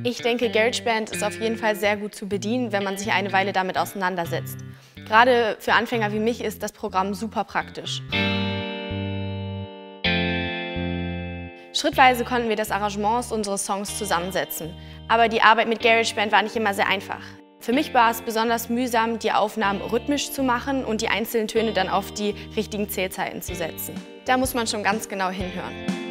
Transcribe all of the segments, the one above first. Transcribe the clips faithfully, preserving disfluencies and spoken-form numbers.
Ich denke, GarageBand ist auf jeden Fall sehr gut zu bedienen, wenn man sich eine Weile damit auseinandersetzt. Gerade für Anfänger wie mich ist das Programm super praktisch. Schrittweise konnten wir das Arrangement unseres Songs zusammensetzen. Aber die Arbeit mit GarageBand war nicht immer sehr einfach. Für mich war es besonders mühsam, die Aufnahmen rhythmisch zu machen und die einzelnen Töne dann auf die richtigen Zählzeiten zu setzen. Da muss man schon ganz genau hinhören.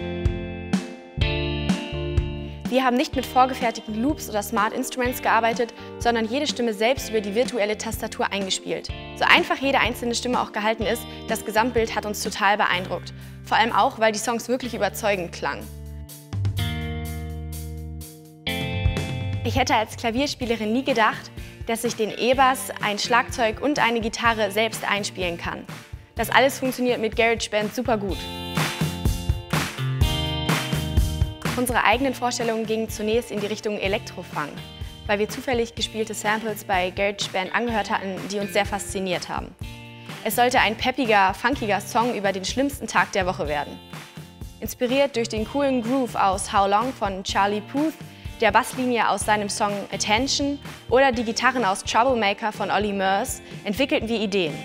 Wir haben nicht mit vorgefertigten Loops oder Smart Instruments gearbeitet, sondern jede Stimme selbst über die virtuelle Tastatur eingespielt. So einfach jede einzelne Stimme auch gehalten ist, das Gesamtbild hat uns total beeindruckt. Vor allem auch, weil die Songs wirklich überzeugend klangen. Ich hätte als Klavierspielerin nie gedacht, dass ich den E-Bass, ein Schlagzeug und eine Gitarre selbst einspielen kann. Das alles funktioniert mit GarageBand super gut. Unsere eigenen Vorstellungen gingen zunächst in die Richtung Elektrofunk, weil wir zufällig gespielte Samples bei GarageBand angehört hatten, die uns sehr fasziniert haben. Es sollte ein peppiger, funkiger Song über den schlimmsten Tag der Woche werden. Inspiriert durch den coolen Groove aus How Long von Charlie Puth, der Basslinie aus seinem Song Attention oder die Gitarren aus Troublemaker von Olly Murs entwickelten wir Ideen.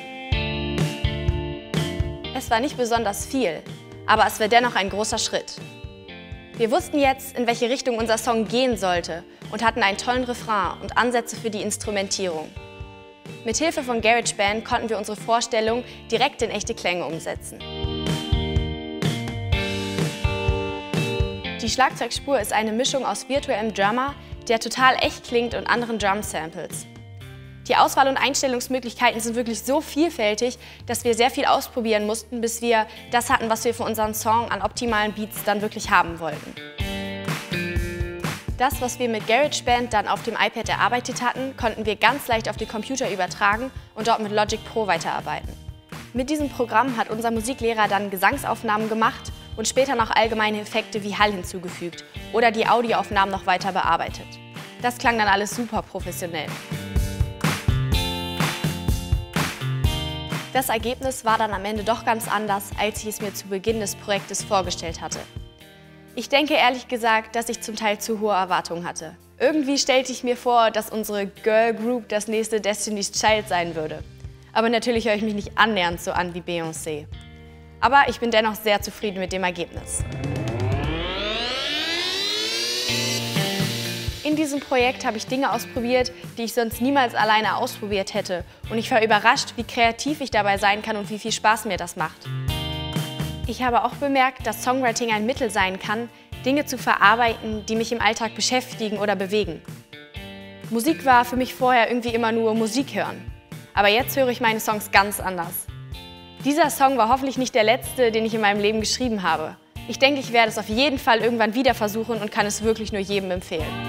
Es war nicht besonders viel, aber es war dennoch ein großer Schritt. Wir wussten jetzt, in welche Richtung unser Song gehen sollte und hatten einen tollen Refrain und Ansätze für die Instrumentierung. Mit Hilfe von GarageBand konnten wir unsere Vorstellung direkt in echte Klänge umsetzen. Die Schlagzeugspur ist eine Mischung aus virtuellem Drummer, der total echt klingt, und anderen Drum-Samples. Die Auswahl und Einstellungsmöglichkeiten sind wirklich so vielfältig, dass wir sehr viel ausprobieren mussten, bis wir das hatten, was wir für unseren Song an optimalen Beats dann wirklich haben wollten. Das, was wir mit GarageBand dann auf dem iPad erarbeitet hatten, konnten wir ganz leicht auf den Computer übertragen und dort mit Logic Pro weiterarbeiten. Mit diesem Programm hat unser Musiklehrer dann Gesangsaufnahmen gemacht und später noch allgemeine Effekte wie Hall hinzugefügt oder die Audioaufnahmen noch weiter bearbeitet. Das klang dann alles super professionell. Das Ergebnis war dann am Ende doch ganz anders, als ich es mir zu Beginn des Projektes vorgestellt hatte. Ich denke ehrlich gesagt, dass ich zum Teil zu hohe Erwartungen hatte. Irgendwie stellte ich mir vor, dass unsere Girl Group das nächste Destiny's Child sein würde. Aber natürlich höre ich mich nicht annähernd so an wie Beyoncé. Aber ich bin dennoch sehr zufrieden mit dem Ergebnis. In diesem Projekt habe ich Dinge ausprobiert, die ich sonst niemals alleine ausprobiert hätte. Und ich war überrascht, wie kreativ ich dabei sein kann und wie viel Spaß mir das macht. Ich habe auch bemerkt, dass Songwriting ein Mittel sein kann, Dinge zu verarbeiten, die mich im Alltag beschäftigen oder bewegen. Musik war für mich vorher irgendwie immer nur Musik hören. Aber jetzt höre ich meine Songs ganz anders. Dieser Song war hoffentlich nicht der letzte, den ich in meinem Leben geschrieben habe. Ich denke, ich werde es auf jeden Fall irgendwann wieder versuchen und kann es wirklich nur jedem empfehlen.